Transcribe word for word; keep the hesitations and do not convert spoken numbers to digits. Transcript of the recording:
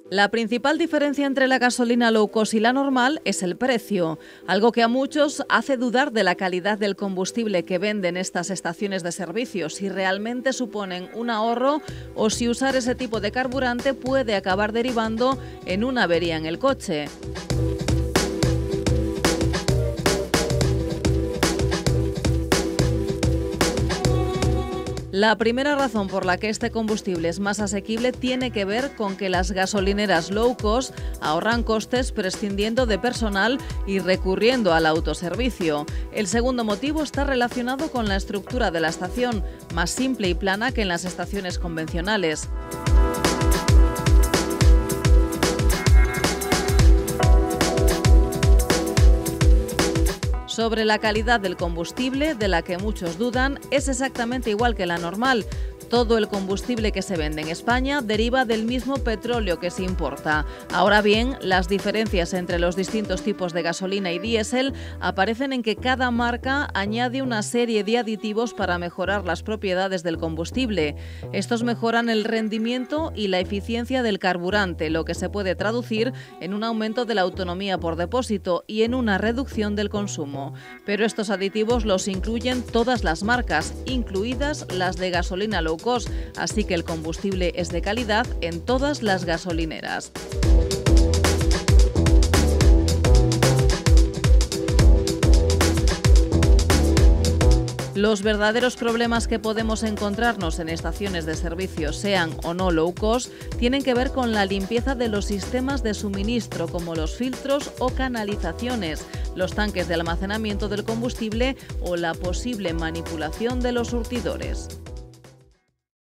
La principal diferencia entre la gasolina low cost y la normal es el precio, algo que a muchos hace dudar de la calidad del combustible que venden estas estaciones de servicio, si realmente suponen un ahorro o si usar ese tipo de carburante puede acabar derivando en una avería en el coche. La primera razón por la que este combustible es más asequible tiene que ver con que las gasolineras low cost ahorran costes prescindiendo de personal y recurriendo al autoservicio. El segundo motivo está relacionado con la estructura de la estación, más simple y plana que en las estaciones convencionales. Sobre la calidad del combustible, de la que muchos dudan, es exactamente igual que la normal. Todo el combustible que se vende en España deriva del mismo petróleo que se importa. Ahora bien, las diferencias entre los distintos tipos de gasolina y diésel aparecen en que cada marca añade una serie de aditivos para mejorar las propiedades del combustible. Estos mejoran el rendimiento y la eficiencia del carburante, lo que se puede traducir en un aumento de la autonomía por depósito y en una reducción del consumo. Pero estos aditivos los incluyen todas las marcas, incluidas las de gasolina low cost, así que el combustible es de calidad en todas las gasolineras. Los verdaderos problemas que podemos encontrarnos en estaciones de servicio, sean o no low cost, tienen que ver con la limpieza de los sistemas de suministro, como los filtros o canalizaciones, los tanques de almacenamiento del combustible o la posible manipulación de los surtidores.